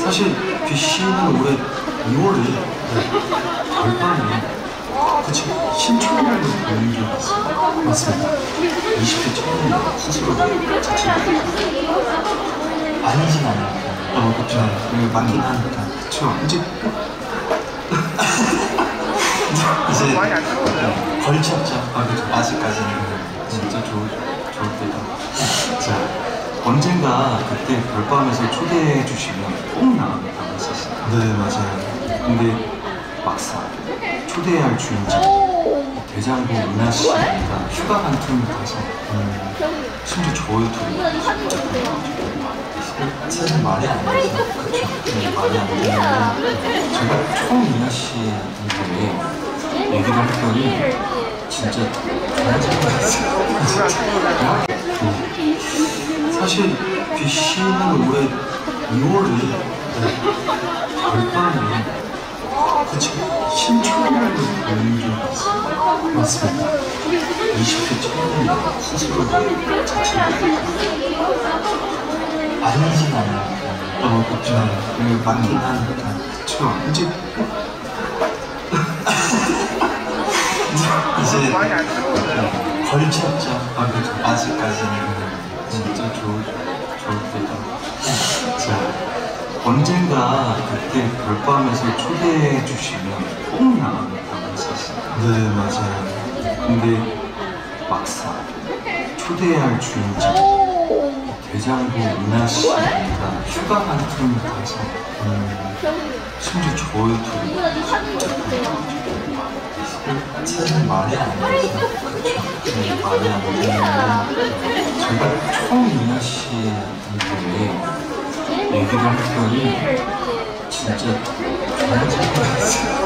사실 BC는 올해 2월에 별밤에 그치 신촌이라는 공연이 있어요. 맞습니다. 20대 처음에 스스로 자체 아니진 않아요. 그쵸. 맞긴 하니까. 그쵸. 이제 걸쳤죠. 그쵸. 아직까지는 진짜 좋을 때다. 자, 언젠가 그때 별밤에서 초대해 주시면 꼭 나가겠다고 했었어요. 네, 맞아요. 근데 막상 초대할 주인공 대장부 은하 씨가 휴가 간 틈을 타서 심지어 저희 둘이 사실 말이 안 되죠. 그쵸. 말이 안 되는데 제가 처음 은하 씨한테 얘기를 했더니 진짜 정말 잘했어요. 사실 BC는 올해 2월에 별밤에 그치 신촌이라는 공연이 있어요. 맞습니다. 20대 처음에 스스로 자체 아니진 않아요. 그쵸. 맞긴 하니까. 그쵸. 이제 걸쳤죠. 그쵸. 아직까지는 진짜 좋을 때다. 자, 언젠가 그때 별밤에서 초대해 주시면 꼭 나가겠다고 했었어요. 네, 맞아요. 근데 막상 초대할 주인공 대장부 은하 씨가 휴가 간 틈을 타서 심지어 저희 둘이 사실 말이 안 되죠. 그쵸. 말이 안 되는데 제가 처음 은하 씨한테 얘기를 했더니 진짜 정말 잘했어요.